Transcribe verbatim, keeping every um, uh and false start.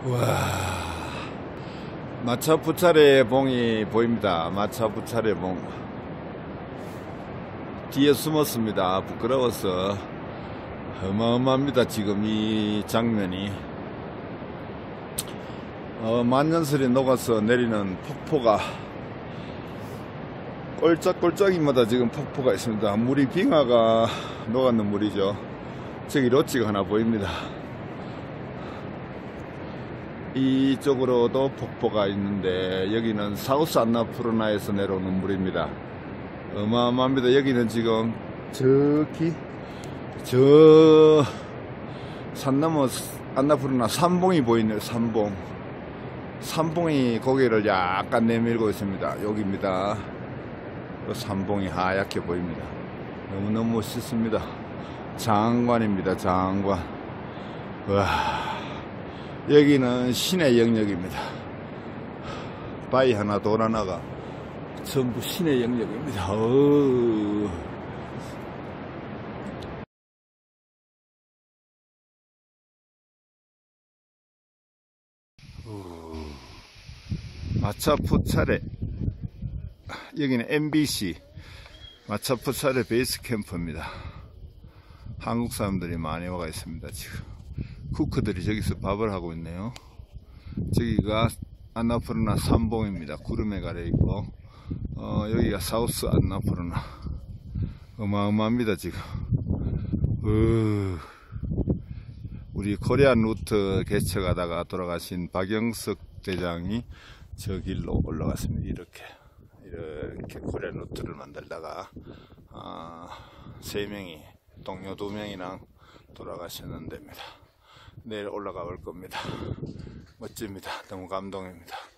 와, 마차부차례 봉이 보입니다. 마차부차례 봉. 뒤에 숨었습니다. 부끄러워서. 어마어마합니다. 지금 이 장면이. 어, 만년설이 녹아서 내리는 폭포가 꼴짝꼴짝이마다 지금 폭포가 있습니다. 물이 빙하가 녹았는 물이죠. 저기 로지가 하나 보입니다. 이쪽으로도 폭포가 있는데 여기는 사우스 안나푸르나에서 내려오는 물입니다. 어마어마합니다. 여기는 지금 저기 저 산 너머 안나푸르나 삼봉이 보이네요. 삼봉 삼봉이 고개를 약간 내밀고 있습니다. 여기입니다. 그 삼봉이 하얗게 보입니다. 너무너무 멋있습니다. 장관입니다. 장관. 와, 여기는 신의 영역입니다. 바위 하나 돌 하나가 전부 신의 영역입니다. 어우. 마차푸차레, 여기는 엠비씨 마차푸차레 베이스 캠프입니다. 한국 사람들이 많이 와가 있습니다. 지금 쿠크들이 저기서 밥을 하고 있네요. 저기가 안나푸르나 삼봉입니다. 구름에 가려 있고, 어, 여기가 사우스 안나푸르나. 어마어마합니다. 지금 으, 우리 코리안 루트 개척하다가 돌아가신 박영석 대장이 저 길로 올라갔습니다. 이렇게 이렇게 코리안 루트를 만들다가 아, 세 명이 동료 두 명이랑 돌아가셨는 데입니다. 내일 올라가 볼 겁니다. 멋집니다. 너무 감동입니다.